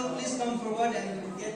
please come forward and get.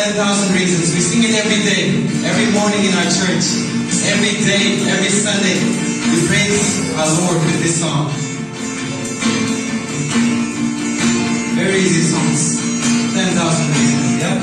10,000 reasons. We sing it every day, every morning in our church. Every day, every Sunday, we praise our Lord with this song. Very easy songs. 10,000 reasons, yeah?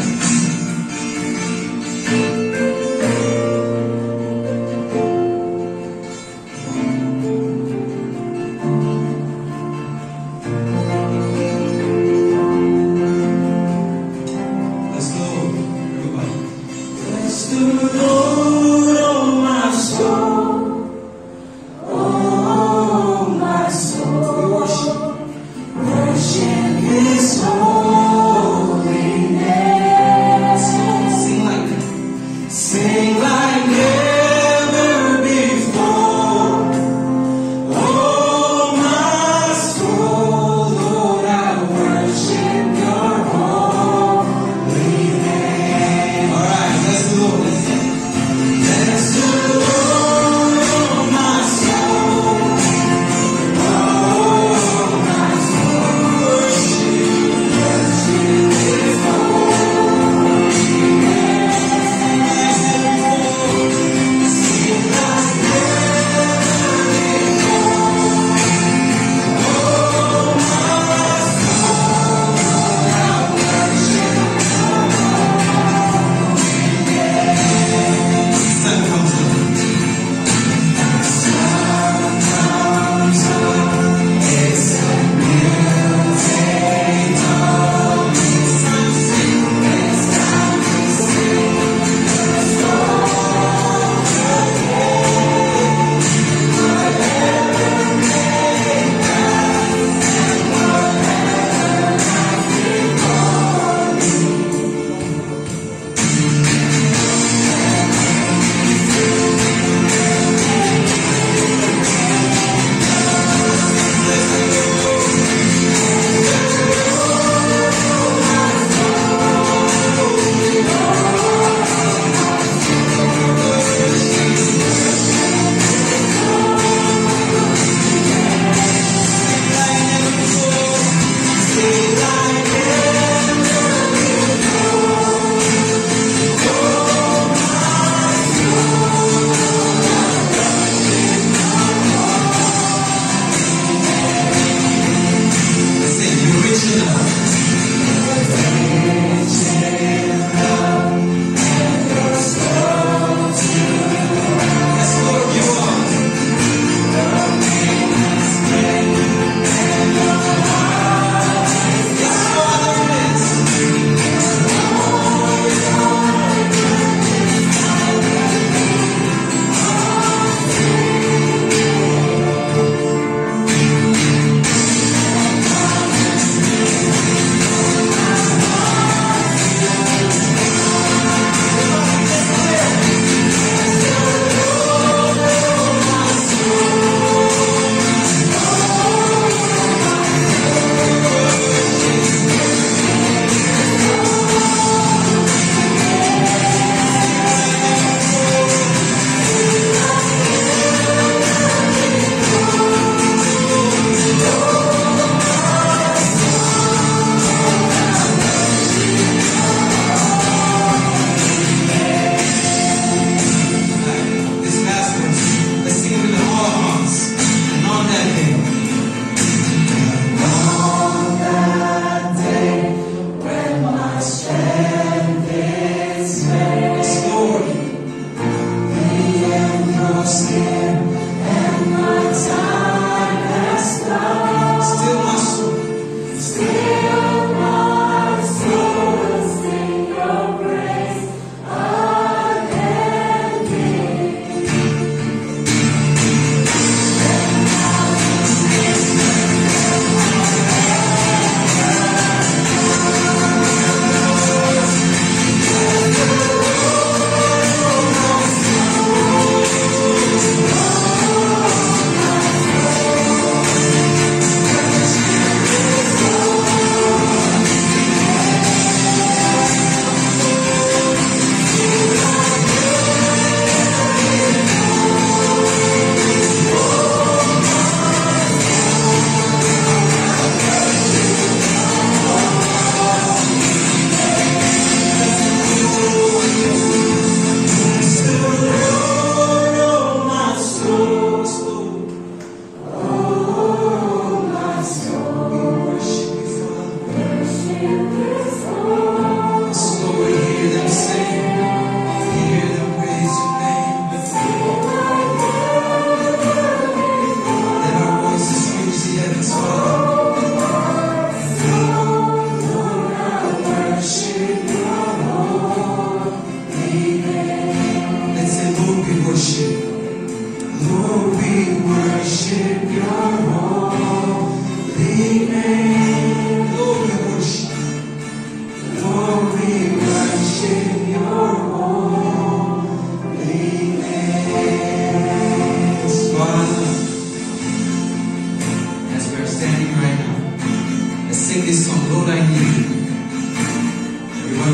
Worship His holy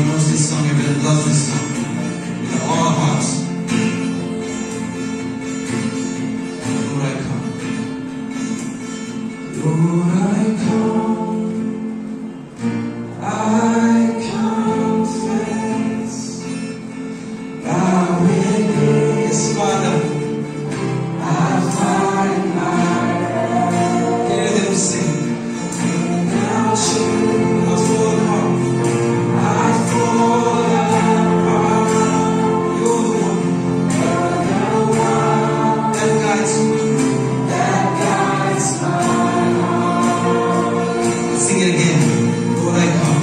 knows this song, everyone loves this song. With all our hearts. Lord, I come. Lord, I come. I confess. Bowing His Father. I find my rest. Hear them sing. Without you, I fall apart. I fall apart. You're the one that guides me, that guides my heart. Sing it again. Lord, I come.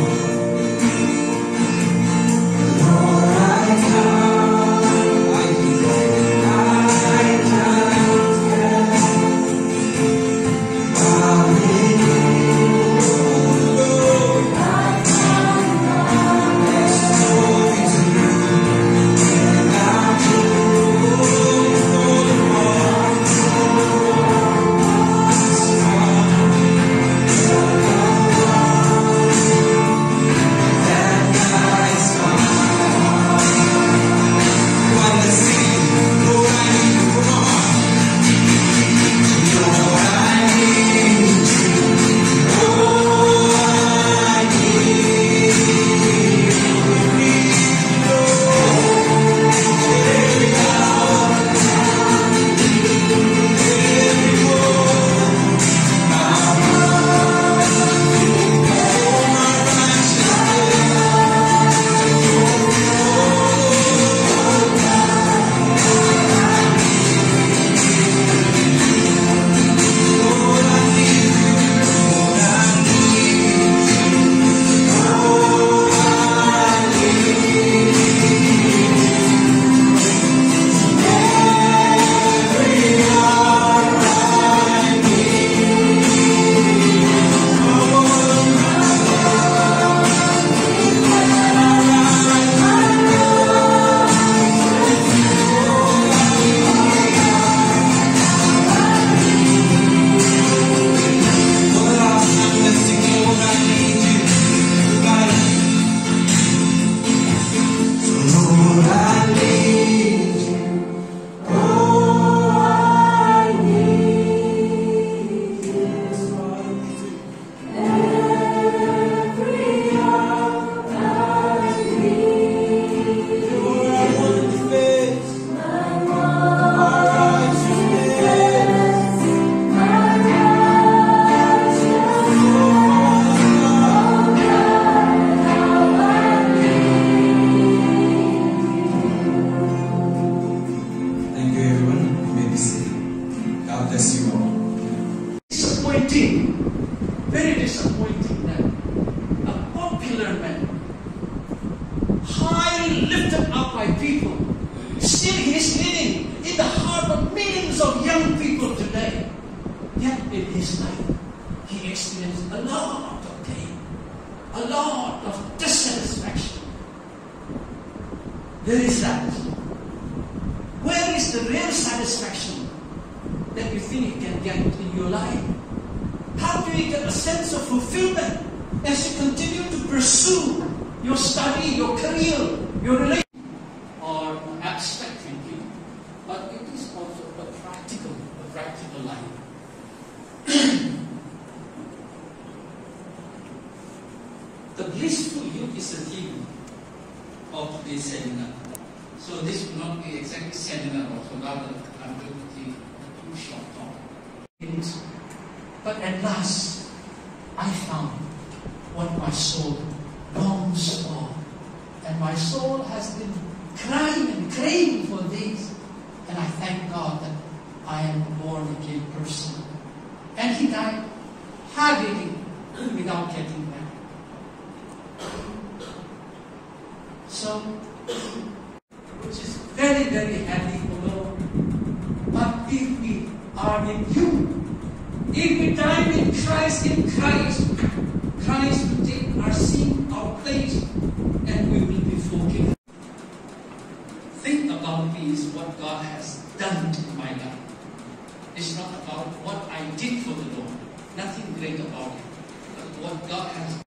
Lord, I come. I confess. Bowing Lord, I yes, glory to you. Without you, fall apart. That guides my heart. Come on, let's sing it. Lord, I need you. Come on. Lord, I need you. Oh, I need you. Every hour, every moment, my heart, all my Lord, I need you. Lord, I need you. Oh, I need every hour I need. For the last time, let's sing, Lord, I need you. Everybody. So, Lord, I need you. Oh, I need you. Every hour I need. Lord, I want to face my righteousness. Thank you, everyone. You may be seated. God bless you all. Disappointing, very disappointing that a popular man, highly lifted up by people, still he is living in the heart of millions of young people today. Yet in his life, he experienced a lot of pain, a lot of dissatisfaction. Where is that? Where is the real satisfaction that you think you can get in your life? How do you get a sense of fulfillment as you continue to pursue your study, your career, your relationship, or abstract thinking, but it is also a practical life. The blissful youth is the theme of today's seminar. So this will not be exactly seminar, also rather I'm going to take a too short talk. But at last, I found what my soul longs for. And my soul has been crying and craving for this. And I thank God that I am a born-again person. And He died hardly without getting back. So, which is very, very heavy alone. But if we are in you, if we die in Christ, Christ will take our sin, our place, and we will be forgiven. Think about me is what God has done in my life. It's not about what I did for the Lord. Nothing great about it. But what God has